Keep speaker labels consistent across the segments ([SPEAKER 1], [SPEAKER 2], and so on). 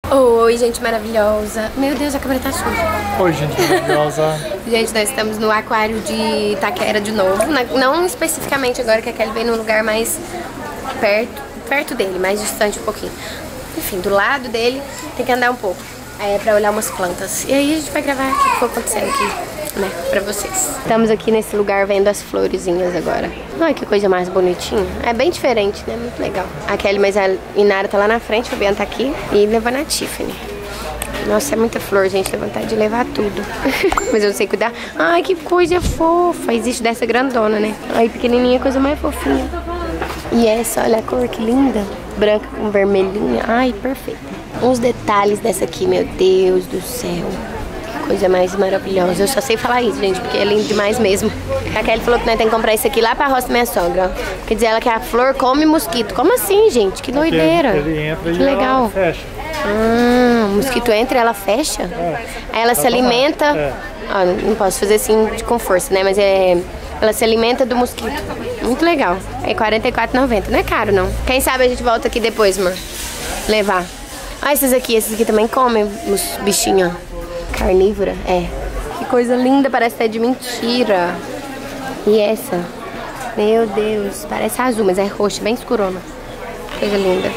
[SPEAKER 1] Oi, gente maravilhosa. Meu Deus, a câmera tá suja.
[SPEAKER 2] Oi, gente maravilhosa.
[SPEAKER 1] Gente, nós estamos no aquário de Itaquera de novo. Não especificamente agora, que a Kelly veio num lugar mais perto dele, mais distante um pouquinho. Enfim, do lado dele, tem que andar um pouco. Aí é pra olhar umas plantas. E aí a gente vai gravar o que ficou acontecendo aqui, né, pra vocês. Estamos aqui nesse lugar vendo as florezinhas agora. Olha que coisa mais bonitinha. É bem diferente, né? Muito legal. A Kelly, mas a Inara tá lá na frente, a Bianca tá aqui e levando a Tiffany. Nossa, é muita flor, gente. Dá vontade de levar tudo. Mas eu não sei cuidar. Ai, que coisa fofa. Existe dessa grandona, né? Ai, pequenininha, coisa mais fofinha. E essa, olha a cor, que linda. Branca com vermelhinha. Ai, perfeita. Os detalhes dessa aqui, meu Deus do céu. Coisa mais maravilhosa. Eu só sei falar isso, gente, porque é lindo demais mesmo. A Kelly falou que nós temos que comprar isso aqui lá pra roça da minha sogra. Quer dizer, ela que a flor come mosquito. Como assim, gente? Que doideira.
[SPEAKER 2] Ele entra
[SPEAKER 1] que
[SPEAKER 2] e
[SPEAKER 1] legal.
[SPEAKER 2] Ela fecha.
[SPEAKER 1] O mosquito entra e ela fecha? Aí ela se alimenta. Ó, não posso fazer assim com força, né? Mas ela se alimenta do mosquito. Muito legal. É R$44,90. Não é caro, não. Quem sabe a gente volta aqui depois, amor. Levar. Ah, esses aqui também comem os bichinhos. Carnívora, é. Que coisa linda, parece até de mentira. E essa? Meu Deus, parece azul, mas é roxa, bem escurona. Coisa linda.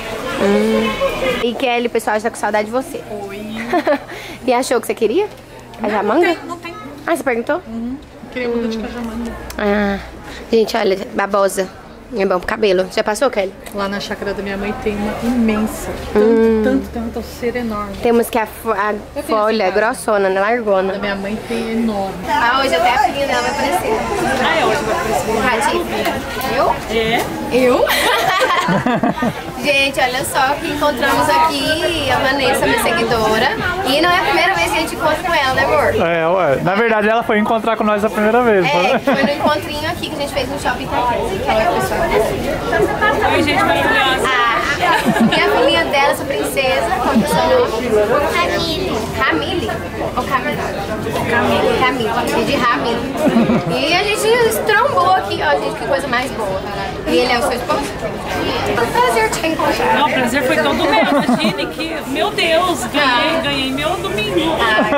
[SPEAKER 1] E Kelly, o pessoal já tá com saudade de você.
[SPEAKER 3] Oi.
[SPEAKER 1] E achou que você queria? Cajamanga?
[SPEAKER 3] Não tem.
[SPEAKER 1] Ah, você perguntou?
[SPEAKER 3] Queria muda de cajamanga.
[SPEAKER 1] Ah, gente, olha, babosa. É bom pro cabelo. Já passou, Kelly?
[SPEAKER 3] Lá na chácara da minha mãe tem uma imensa. Tem uma torceira enorme.
[SPEAKER 1] Temos que a folha é grossona, né? Largona.
[SPEAKER 3] Da minha mãe tem enorme.
[SPEAKER 1] Ah, hoje até a filhinha dela vai aparecer.
[SPEAKER 3] Ah, é, hoje vai aparecer.
[SPEAKER 1] Eu?
[SPEAKER 3] É?
[SPEAKER 1] Eu? Gente, olha só que encontramos aqui a Vanessa, minha seguidora. E não é a primeira vez que a gente encontra com ela, né, amor?
[SPEAKER 2] É, ué. Na verdade, ela foi encontrar com nós a primeira vez.
[SPEAKER 1] É, foi no encontrinho aqui que a gente fez no shopping Itaquera.
[SPEAKER 3] Oi, gente maravilhosa.
[SPEAKER 1] E a filhinha dela, essa princesa, qual que é o seu nome? Camille. Camille? Ou Camille? Camille. Camille. De Ramille. E a gente estrombou aqui, ó, gente, que coisa mais boa. E ele é o seu esposo? Foi um prazer te encontrar.
[SPEAKER 3] Não, o prazer foi todo meu. Imagine que, meu Deus, ganhei meu domingo.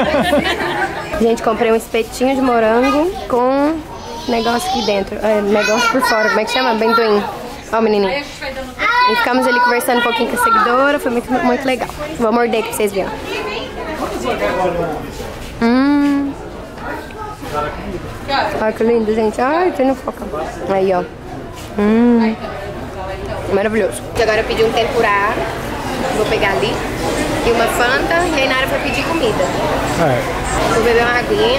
[SPEAKER 1] Gente, comprei um espetinho de morango com negócio aqui dentro. Negócio por fora, como é que chama? Amendoim. Ó, o menininho. E ficamos ali conversando um pouquinho com a seguidora, foi muito legal. Vou morder aqui pra vocês verem. Olha que lindo, gente. Ai, tem no foco. Aí, ó. Maravilhoso. Agora eu pedi um tempurá. Vou pegar ali. E uma Fanta. E a Inara foi pedir comida. Vou beber uma aguinha.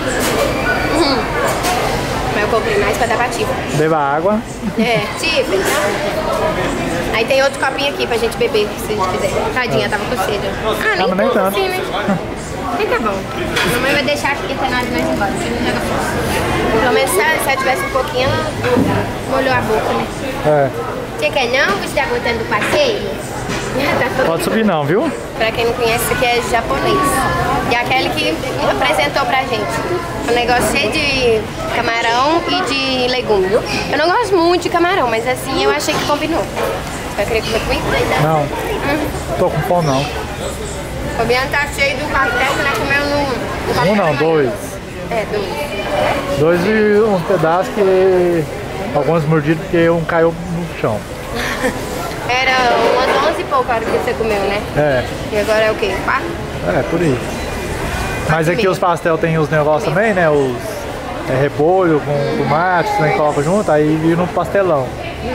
[SPEAKER 1] Mas eu comprei mais pra dar pra Tiffany.
[SPEAKER 2] Beba água.
[SPEAKER 1] É, Tiffany. Aí tem outro copinho aqui pra gente beber, se a gente quiser. Tadinha, tava com sede. Ah, nem
[SPEAKER 2] nem tanto.
[SPEAKER 1] assim, né? Nem tá bom. A mamãe vai deixar aqui até nós embora. Pelo menos se ela tivesse um pouquinho, ela molhou a boca, né?
[SPEAKER 2] É.
[SPEAKER 1] Você quer não? Você tá gostando do passeio? Tá
[SPEAKER 2] Pode subir não, viu?
[SPEAKER 1] Pra quem não conhece, isso aqui é japonês. E aquele que apresentou pra gente. Um negócio cheio de camarão e de legume, viu? Eu não gosto muito de camarão, mas assim eu achei que combinou. Você vai querer comer comigo?
[SPEAKER 2] Não. Tô com fome não.
[SPEAKER 1] O Fabiano tá cheio do café, né? Comeu no café.
[SPEAKER 2] Um não, dois.
[SPEAKER 1] É, dois.
[SPEAKER 2] Dois e um pedaço que... Algumas mordidas porque um caiu no chão.
[SPEAKER 1] Era umas 11 e pouco a hora que você comeu, né?
[SPEAKER 2] É.
[SPEAKER 1] E agora é o quê? 4?
[SPEAKER 2] É, por aí. Mas aqui os pastel tem os negócios também, né? Os repolho com tomate, você coloca junto, aí vira um pastelão.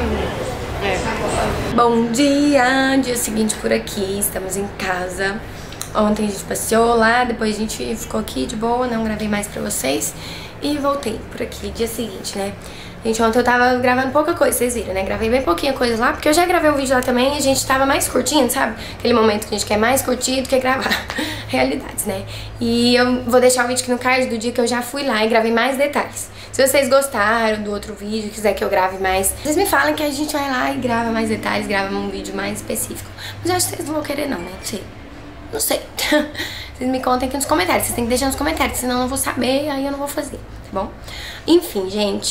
[SPEAKER 2] Bom dia seguinte por aqui, estamos em casa. Ontem a gente passeou lá, depois a gente ficou aqui de boa, não gravei mais pra vocês. E voltei por aqui, dia seguinte, né? Gente, ontem eu tava gravando pouca coisa, vocês viram, né? Gravei bem pouquinha coisa lá, porque eu já gravei um vídeo lá também e a gente tava mais curtindo, sabe? Aquele momento que a gente quer mais curtir do que gravar. Realidades, né? E eu vou deixar o vídeo aqui no card do dia que eu já fui lá e gravei mais detalhes. Se vocês gostaram do outro vídeo, quiser que eu grave mais, vocês me falem que a gente vai lá e grava mais detalhes, grava um vídeo mais específico. Mas eu acho que vocês não vão querer não, né? Não sei. Não sei. Vocês me contem aqui nos comentários. Vocês têm que deixar nos comentários, senão eu não vou saber, aí eu não vou fazer, tá bom? Enfim, gente,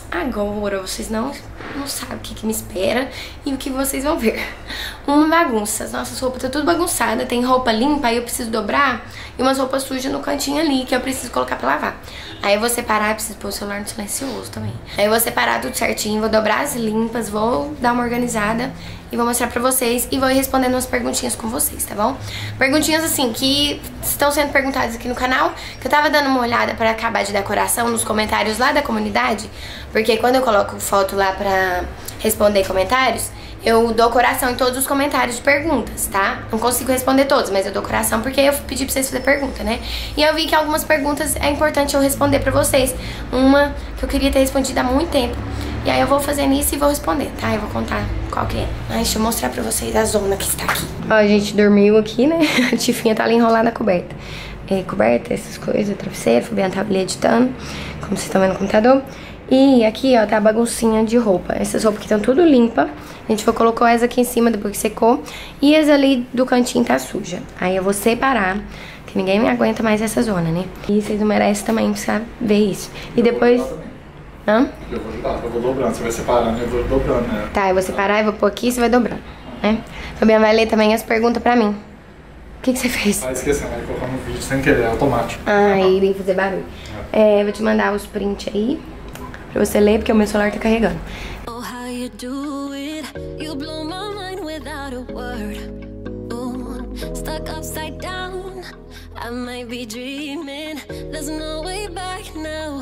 [SPEAKER 2] agora vocês não sabem o que me espera e o que vocês vão ver. Uma bagunça, as nossas roupas tá tudo bagunçada, tem roupa limpa, aí eu preciso dobrar e umas roupas sujas no cantinho ali que eu preciso colocar pra lavar. Aí eu vou separar, eu preciso pôr o celular no silencioso também. Aí eu vou separar tudo certinho, vou dobrar as limpas, vou dar uma organizada e vou mostrar pra vocês e vou ir respondendo umas perguntinhas com vocês, tá bom? Perguntinhas assim, que estão sendo perguntadas aqui no canal, que eu tava dando uma olhada pra acabar de decoração nos comentários lá da comunidade, porque quando eu coloco foto lá pra responder comentários, eu dou coração em todos os comentários de perguntas, tá? Não consigo responder todos, mas eu dou coração porque eu pedi pra vocês fazerem pergunta, né? E eu vi que algumas perguntas é importante eu responder pra vocês. Uma que eu queria ter respondido há muito tempo. E aí eu vou fazendo isso e vou responder, tá? Eu vou contar qual que é. Mas deixa eu mostrar pra vocês a zona que está aqui. Ó, a gente dormiu aqui, né? A Tifinha tá ali enrolada na coberta. Coberta, essas coisas, travesseiro, o Fabiano tava ali editando, como vocês estão vendo no computador. E aqui, ó, tá a baguncinha de roupa. Essas roupas aqui estão tudo limpa. A gente colocou essa aqui em cima depois que secou. E as ali do cantinho tá suja. Aí eu vou separar, que ninguém me aguenta mais essa zona, né? E vocês não merecem também precisar ver isso. E depois... Hã?
[SPEAKER 4] Eu vou ajudar, eu vou dobrando. Você vai separando, eu vou dobrando, né?
[SPEAKER 2] Tá, eu vou separar, eu vou pôr aqui e você vai dobrando, né? Fabiano vai ler também as perguntas pra mim. O que você fez?
[SPEAKER 4] Ah, esquecendo, vai colocar no vídeo sem querer, é automático.
[SPEAKER 2] Ah, iria fazer barulho. Vou te mandar os prints aí pra você ler, porque o meu celular tá carregando.
[SPEAKER 5] Oh, how you do it. You blow my mind without a word. Ooh, stuck upside down. I might be dreaming. There's no way back now.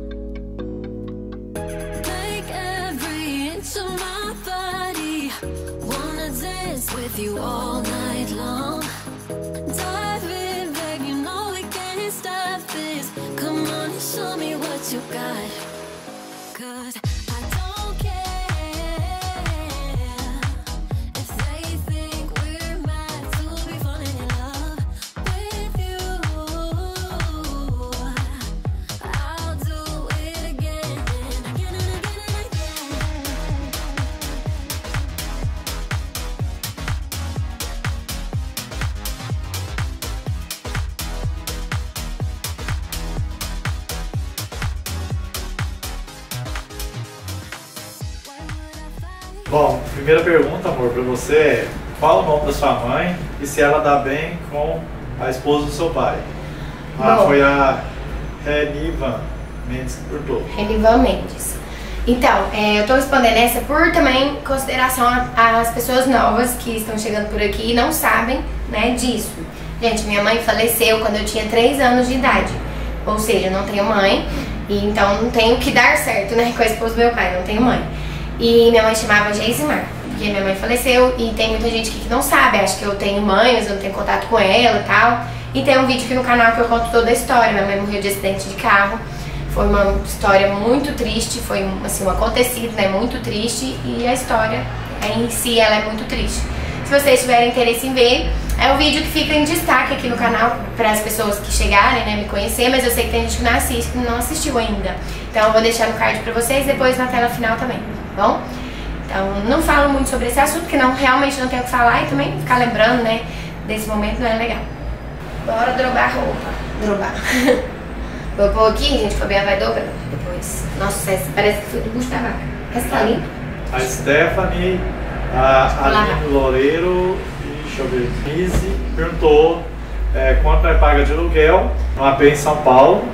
[SPEAKER 5] Take every inch of my body. Wanna dance with you all night long. Dive in, babe, you know we can't stop this. Come on and show me what you got. 'Cause I don't care if they think we're mad to be falling in love with you. I'll do it again and again and again and again.
[SPEAKER 4] Bom, primeira pergunta, amor, pra você é: qual o nome da sua mãe e se ela dá bem com a esposa do seu pai?
[SPEAKER 2] Bom.
[SPEAKER 4] Foi a Renivan Mendes que perguntou.
[SPEAKER 2] Renivan Mendes. Então, eu tô respondendo essa por também consideração às pessoas novas que estão chegando por aqui e não sabem, né, disso. Gente, minha mãe faleceu quando eu tinha 3 anos de idade. Ou seja, eu não tenho mãe, e então não tenho que dar certo, né, com a esposa do meu pai, não tenho mãe. E minha mãe chamava Geisimar, porque minha mãe faleceu e tem muita gente aqui que não sabe, acha que eu tenho mãe, mas eu não tenho contato com ela e tal. E tem um vídeo aqui no canal que eu conto toda a história. Minha mãe morreu de acidente de carro, foi uma história muito triste, foi assim, um acontecido, né, muito triste, e a história em si ela é muito triste. Se vocês tiverem interesse em ver, é um vídeo que fica em destaque aqui no canal para as pessoas que chegarem, né, me conhecer, mas eu sei que tem gente que não assistiu ainda. Então eu vou deixar no card pra vocês, depois na tela final também, tá bom? Então não falo muito sobre esse assunto, porque realmente não tenho o que falar, e também ficar lembrando, né, desse momento não é legal. Bora drobar a roupa. Drobar. Vou pôr aqui, gente, o Fabiano vai dobrando depois. Nossa, essa parece que foi do bucho da vaca. Essa tá limpa?
[SPEAKER 4] A Stephanie, a Aline Loureiro e, deixa eu ver, Nise perguntou quanto é paga de aluguel no AP em São Paulo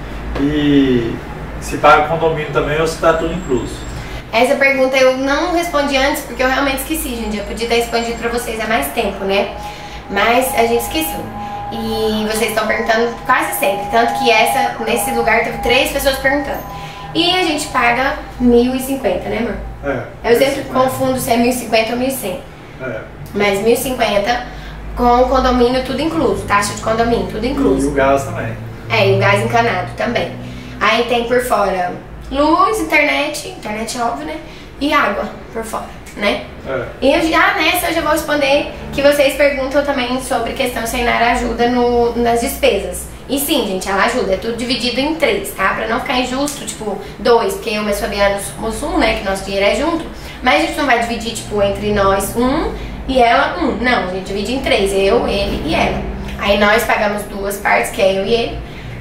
[SPEAKER 4] e se paga condomínio também ou se tá tudo incluso.
[SPEAKER 2] Essa pergunta eu não respondi antes porque eu realmente esqueci, gente. Eu podia ter respondido pra vocês há mais tempo, né? Mas a gente esqueceu. E vocês estão perguntando quase sempre. Tanto que nesse lugar teve 3 pessoas perguntando. E a gente paga 1.050, né, amor? Eu sempre confundo se é 1.050 ou 1.100. Mas 1.050 com condomínio tudo incluso. Taxa de condomínio, tudo incluso.
[SPEAKER 4] E o gás também.
[SPEAKER 2] E o gás encanado também. Aí tem por fora luz, internet óbvio, né? E água por fora, né? E nessa eu já vou responder que vocês perguntam também sobre questão se a Inara ajuda nas despesas. E sim, gente, ela ajuda, é tudo dividido em 3, tá? Pra não ficar injusto, tipo, 2, porque eu e o Fabiano somos 1, né? Que nosso dinheiro é junto. Mas a gente não vai dividir, tipo, entre nós 1 e ela 1. Não, a gente divide em 3, eu, ele e ela. Aí nós pagamos 2 partes, que é eu e ele.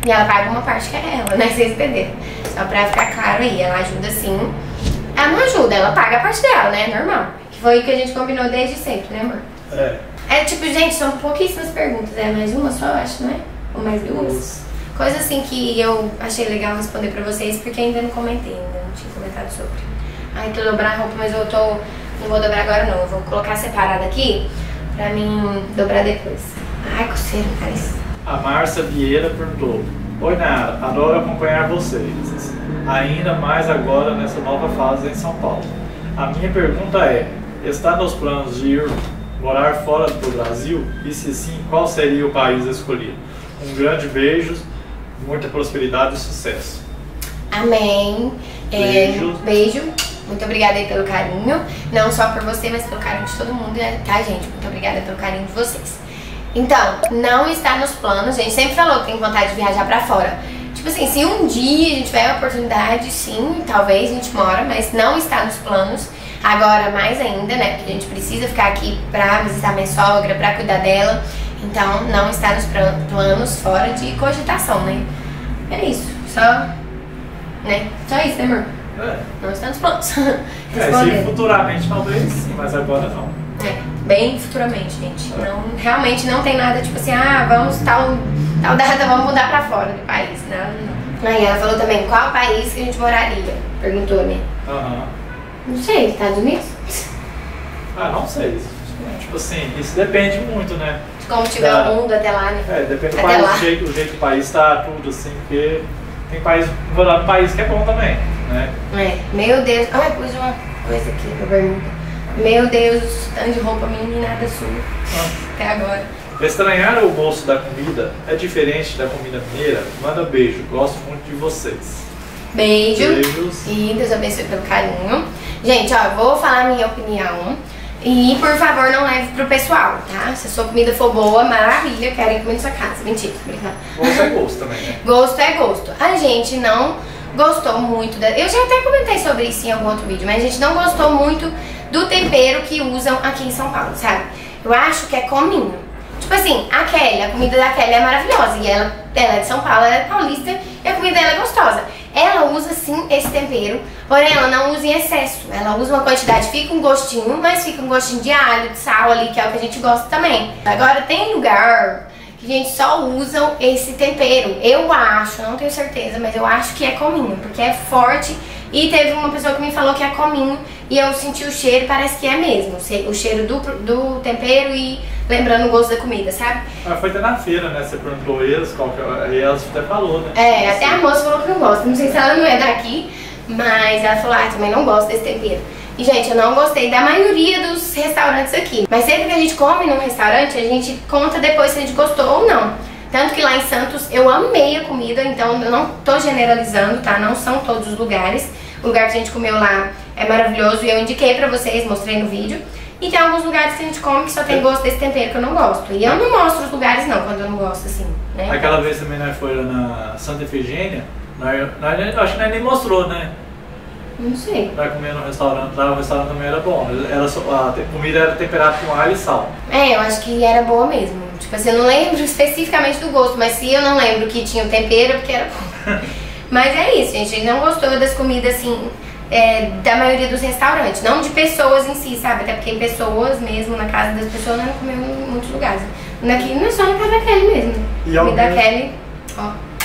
[SPEAKER 1] E ela paga uma parte que é ela, né? Vocês entenderam? Só pra ficar claro aí, ela ajuda sim. Ela não ajuda, ela paga a parte dela, né? Normal. Que foi o que a gente combinou desde sempre, né, amor? É tipo, gente, são pouquíssimas perguntas. É mais uma só, eu acho, não é? Ou mais duas? Coisa assim que eu achei legal responder pra vocês, porque ainda não comentei, ainda não tinha comentado sobre. Ai, tô dobrando a roupa, mas eu não vou dobrar agora não. Eu vou colocar separada aqui pra mim dobrar depois. Ai, coceira, parece.
[SPEAKER 4] A Márcia Vieira perguntou: oi, Nara, adoro acompanhar vocês, ainda mais agora nessa nova fase em São Paulo. A minha pergunta é: está nos planos de ir morar fora do Brasil? E se sim, qual seria o país escolhido? Um grande beijo, muita prosperidade e sucesso.
[SPEAKER 1] Amém.
[SPEAKER 4] Beijo.
[SPEAKER 1] Beijo. Muito obrigada aí pelo carinho. Não só por você, mas pelo carinho de todo mundo, tá, gente? Muito obrigada pelo carinho de vocês. Então, não está nos planos. A gente sempre falou que tem vontade de viajar pra fora. Tipo assim, se um dia a gente tiver a oportunidade, sim, talvez a gente mora, mas não está nos planos. Agora, mais ainda, né? Porque a gente precisa ficar aqui pra visitar minha sogra, pra cuidar dela. Então, não está nos planos fora de cogitação, né? É isso. Só, né? Só isso, né, amor? Não está nos planos.
[SPEAKER 4] Se futuramente talvez sim, mas agora não.
[SPEAKER 1] Bem futuramente, gente. Não, realmente não tem nada tipo assim, vamos tal data, vamos mudar pra fora do país. Não. Aí ela falou também, qual país que a gente moraria? Perguntou, né? Não sei, Estados Unidos?
[SPEAKER 4] Não sei. Tipo assim, isso depende muito, né?
[SPEAKER 1] De como tiver o mundo até lá, né?
[SPEAKER 4] Depende do país, o jeito que o país tá, tudo assim, porque tem país, morar no país que é bom também, né?
[SPEAKER 1] Meu Deus. Ai, pus uma coisa aqui pra pergunta. Meu Deus, tanto de roupa minha e nada sua. Até agora.
[SPEAKER 4] Estranhar o gosto da comida é diferente da comida mineira? Manda beijo, gosto muito de vocês.
[SPEAKER 1] Beijos. E Deus abençoe pelo carinho. Gente, ó, eu vou falar a minha opinião. E por favor, não leve pro pessoal, tá? Se a sua comida for boa, maravilha, quero ir comer na sua casa. Mentira, brincadeira.
[SPEAKER 4] Gosto é gosto também, né?
[SPEAKER 1] Gosto é gosto. A gente não gostou muito da... Eu já até comentei sobre isso em algum outro vídeo, mas a gente não gostou muito do tempero que usam aqui em São Paulo, sabe? Eu acho que é cominho. Tipo assim, a Kelly, a comida da Kelly é maravilhosa. E ela é de São Paulo, ela é paulista e a comida dela é gostosa. Ela usa sim esse tempero, porém ela não usa em excesso. Ela usa uma quantidade, fica um gostinho, mas fica um gostinho de alho, de sal ali, que é o que a gente gosta também. Agora tem lugar que a gente só usa esse tempero. Eu acho, não tenho certeza, mas eu acho que é cominho, porque é forte. E teve uma pessoa que me falou que é cominho e eu senti o cheiro, parece que é mesmo. O cheiro do tempero e lembrando o gosto da comida, sabe?
[SPEAKER 4] Foi até na feira, né? Você perguntou eles, e elas até falou, né?
[SPEAKER 1] Até a moça falou que não gosta. Não sei se ela não é daqui, mas ela falou, também não gosto desse tempero. E, gente, eu não gostei da maioria dos restaurantes aqui. Mas sempre que a gente come num restaurante, a gente conta depois se a gente gostou ou não. Tanto que lá em Santos eu amei a comida, então eu não tô generalizando, tá? Não são todos os lugares. O lugar que a gente comeu lá é maravilhoso e eu indiquei pra vocês, mostrei no vídeo. E tem alguns lugares que a gente come que só tem gosto desse tempero que eu não gosto. E eu não mostro os lugares não, quando eu não gosto assim, né?
[SPEAKER 4] Aquela vez também nós foi lá na Santa Efigênia, acho que nós nem mostrou, né?
[SPEAKER 1] Não sei.
[SPEAKER 4] Nós comendo no restaurante lá, o restaurante também era bom. A comida era temperada com alho e sal.
[SPEAKER 1] Eu acho que era boa mesmo. Tipo assim, eu não lembro especificamente do gosto, mas se eu não lembro que tinha o tempero, é porque era bom. Mas é isso, gente. A gente não gostou das comidas, assim, da maioria dos restaurantes. Não de pessoas em si, sabe? Até porque pessoas mesmo, na casa das pessoas, não comeu em muitos lugares. Aqui não é só na casa da Kelly mesmo.
[SPEAKER 4] E
[SPEAKER 1] a comida da Kelly, ó.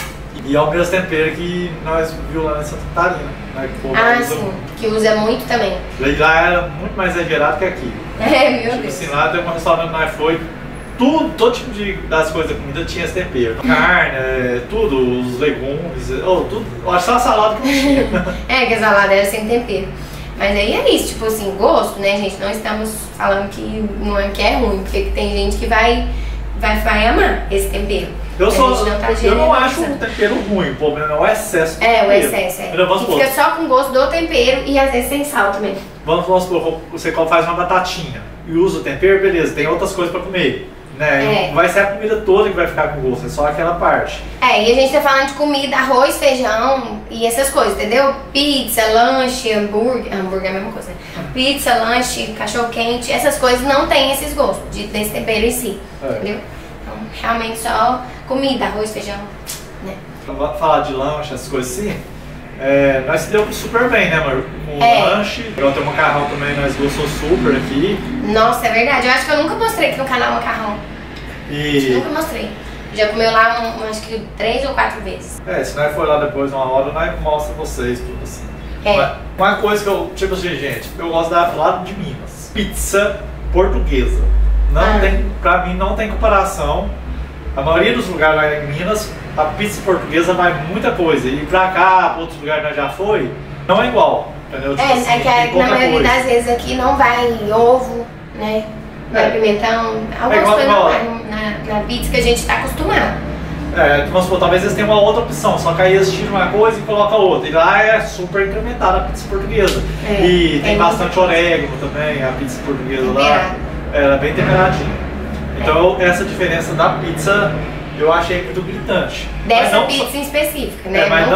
[SPEAKER 4] E é o mesmo tempero que nós viu lá em Santa Catarina, né?
[SPEAKER 1] Sim, que usa muito também.
[SPEAKER 4] E lá era muito mais exagerado que aqui.
[SPEAKER 1] Meu Deus.
[SPEAKER 4] Assim, lá tem um restaurante que nós foi, todo tipo das coisas da comida tinha esse tempero. Carne, tudo, os legumes, tudo. Eu acho só a salada que não tinha.
[SPEAKER 1] Que a salada era sem tempero. Mas aí é isso, tipo assim, gosto, né, gente? Não estamos falando que não é que é ruim, porque tem gente que vai amar esse tempero.
[SPEAKER 4] Eu não acho o tempero ruim, o problema é o excesso do tempero.
[SPEAKER 1] O excesso, fica só com gosto do tempero e às vezes sem sal também.
[SPEAKER 4] Vamos supor, você faz uma batatinha e usa o tempero, beleza, tem outras coisas pra comer. Né? Não vai ser a comida toda que vai ficar com gosto, é só aquela parte.
[SPEAKER 1] E a gente tá falando de comida, arroz, feijão e essas coisas, entendeu? Pizza, lanche, hambúrguer é a mesma coisa, né? Pizza, lanche, cachorro quente, essas coisas não tem esses gostos desse tempero em si, entendeu? Então, realmente só comida, arroz, feijão, né?
[SPEAKER 4] Vamos falar de lanche, essas coisas assim. Nós se deu super bem, né, amor? Com lanche. Eu tenho macarrão também, nós gostou super aqui.
[SPEAKER 1] Nossa, é verdade. Eu acho que eu nunca mostrei aqui no canal macarrão. Nunca mostrei. Já comeu lá, acho que 3 ou 4 vezes.
[SPEAKER 4] Se nós for lá depois uma hora, nós mostra vocês tudo assim. Mas uma coisa que eu, tipo assim, gente, eu gosto da lado de Minas. Pizza portuguesa. Não tem, pra mim não tem comparação. A maioria dos lugares lá em Minas, a pizza portuguesa vai muita coisa. E pra cá, pra outros lugares nós já foi, não é igual. Entendeu? Tipo assim,
[SPEAKER 1] é que na maioria das vezes aqui não vai ovo, né? Vai pimentão, algumas coisas não vai na pizza que a gente tá acostumado.
[SPEAKER 4] Vamos supor, talvez eles tenham uma outra opção, só que aí eles tiram uma coisa e colocam outra. E lá é super incrementada a pizza portuguesa. E tem bastante orégano também, a pizza portuguesa lá. Ela é bem temperadinha. Então essa diferença da pizza eu achei muito gritante.
[SPEAKER 1] Dessa pizza em específica, né?
[SPEAKER 4] Mas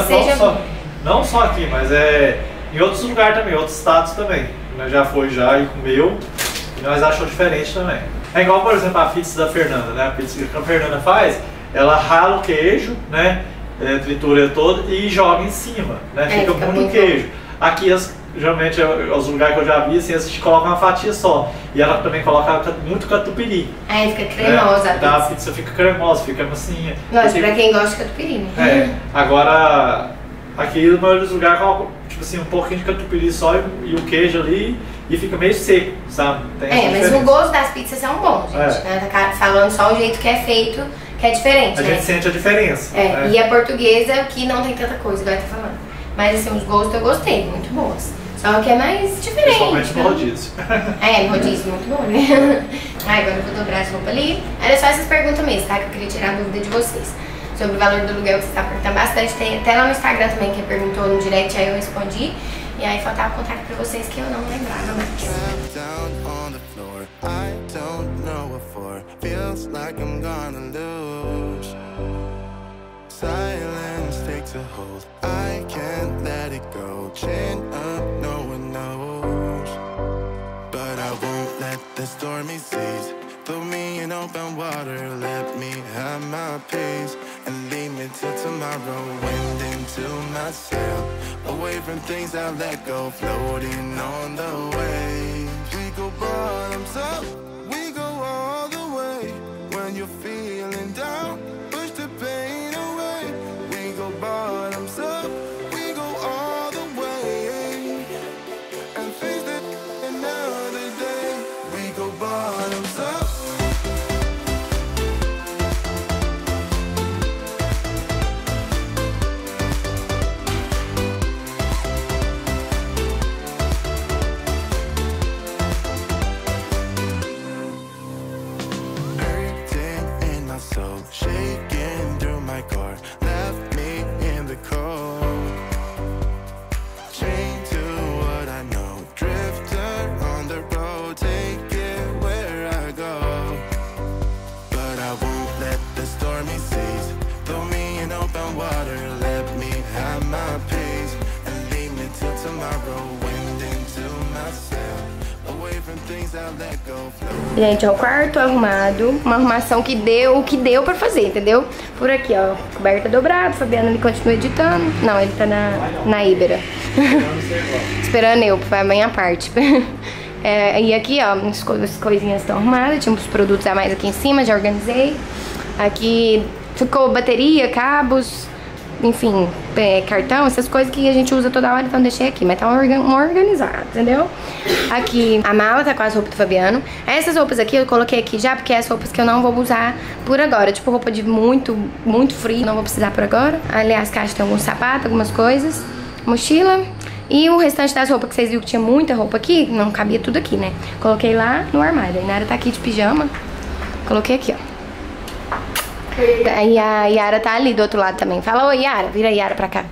[SPEAKER 4] não só aqui, mas em outros lugares também, outros estados também. Nós já foi e comeu. E nós achamos diferente também. É igual, por exemplo, a pizza da Fernanda, né? A pizza que a Fernanda faz, ela rala o queijo, né? Tritura todo e joga em cima, né? Fica muito queijo. Aqui, geralmente, os lugares que eu já vi, assim, eles colocam uma fatia só. E ela também coloca muito catupiry.
[SPEAKER 1] Fica cremosa a pizza.
[SPEAKER 4] A pizza fica cremosa, fica massinha.
[SPEAKER 1] Nossa, pra quem gosta de catupiry, né?
[SPEAKER 4] Agora, aqui, no maioria dos lugares, coloca, tipo assim, um pouquinho de catupiry só e o queijo ali. E fica meio seco, sabe?
[SPEAKER 1] Mas o gosto das pizzas são bons, gente. Né? Tá falando só o jeito que é feito, que é diferente,
[SPEAKER 4] A gente sente a diferença.
[SPEAKER 1] E a portuguesa, que não tem tanta coisa, igual eu tô falando. Mas assim, os gostos eu gostei, muito boas. Só que é mais diferente.
[SPEAKER 4] Principalmente no rodízio.
[SPEAKER 1] No rodízio, muito bom, né? Agora eu vou dobrar as roupas ali. Era só essas perguntas mesmo, tá? Que eu queria tirar a dúvida de vocês. Sobre o valor do aluguel que você tá perguntando bastante. Tem até lá no Instagram também, que perguntou no direct, aí eu respondi. E aí faltava contar pra vocês que eu não lembrava mais.
[SPEAKER 6] Silence takes a hold. I can't let it go. Chin up, no one knows. But I won't let the stormy seas throw me in open water. Let me have my peace and leave me till tomorrow. Wind into my sail, away from things I let go. Floating on the waves. We go bottoms up, we go all the way. When you're feeling down, push the pain away. We go bottoms up, we go all the way. And face it another day. We go bottoms up. Shaking through my car, left me in the cold. Chained to what I know, drifter on the road, take it where I go. But I won't let the stormy seas throw me in open water. Let me have my peace and leave me till tomorrow. Wind into myself, away from things I let go.
[SPEAKER 1] Gente, é o quarto arrumado, uma arrumação que deu o que deu pra fazer, entendeu? Por aqui, ó, coberta dobrada, Fabiano ele continua editando. Não, ele tá na Ibera. Esperando eu, pra minha parte. E aqui, ó, as coisinhas estão arrumadas, tinha uns produtos a mais aqui em cima, já organizei. Aqui ficou bateria, cabos, enfim, cartão, essas coisas que a gente usa toda hora, então deixei aqui, mas tá organizado, entendeu? Aqui a mala tá com as roupas do Fabiano. Essas roupas aqui eu coloquei aqui já porque é as roupas que eu não vou usar por agora, tipo roupa de muito frio, não vou precisar por agora. Ali as caixas tem alguns sapatos, algumas coisas, mochila. E o restante das roupas que vocês viram que tinha muita roupa aqui, não cabia tudo aqui, né? Coloquei lá no armário. A Inara tá aqui de pijama, coloquei aqui, ó. E a Yara tá ali do outro lado também. Fala, oi, Yara. Vira a Yara pra cá.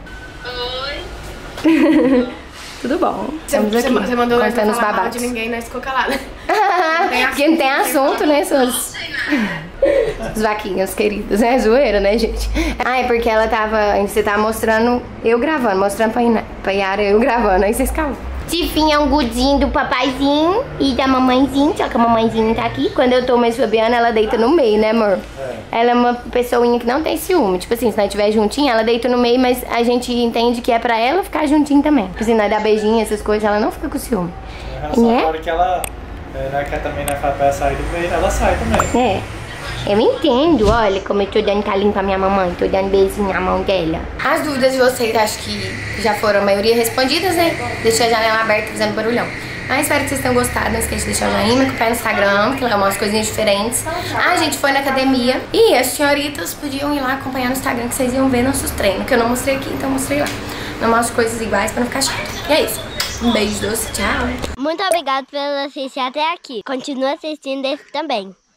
[SPEAKER 2] Oi.
[SPEAKER 1] Tudo bom. Estamos aqui.
[SPEAKER 2] Você mandou nós
[SPEAKER 1] cortando os
[SPEAKER 2] falar mal
[SPEAKER 1] babados.
[SPEAKER 2] de ninguém, nós ficou calada.
[SPEAKER 1] Porque não tem assunto, né, suas... Os vaquinhos queridos. É zoeira, né, gente? Ah, é porque ela tava... Você tava mostrando... Eu gravando, mostrando pra Yara, eu gravando. Aí vocês calam. Tifinha é um gudinho do papaizinho e da mamãezinha, só que a mamãezinha tá aqui. Quando eu tô mais Fabiana, ela deita no meio, né, amor? Ela é uma pessoinha que não tem ciúme. Tipo assim, se nós estiver juntinha, ela deita no meio, mas a gente entende que é pra ela ficar juntinho também. Tipo assim, nós dá beijinho, essas coisas, ela não fica com ciúme.
[SPEAKER 4] Só na hora que ela quer também, né, pra sair do meio, ela sai também.
[SPEAKER 1] É. Eu entendo, olha como eu tô dando carinho pra minha mamãe, tô dando beijinho na mão dela. As dúvidas de vocês, acho que já foram a maioria respondidas, né? Deixei a janela aberta fazendo barulhão. Mas espero que vocês tenham gostado, não esqueça de deixar o joinha, me acompanhar no Instagram, que lá umas coisinhas diferentes. A gente foi na academia e as senhoritas podiam ir lá acompanhar no Instagram, que vocês iam ver nossos treinos, que eu não mostrei aqui, então eu mostrei lá. Não mostro coisas iguais pra não ficar chato. E é isso. Um beijo doce, tchau.
[SPEAKER 7] Muito obrigado por assistir até aqui. Continue assistindo esse também.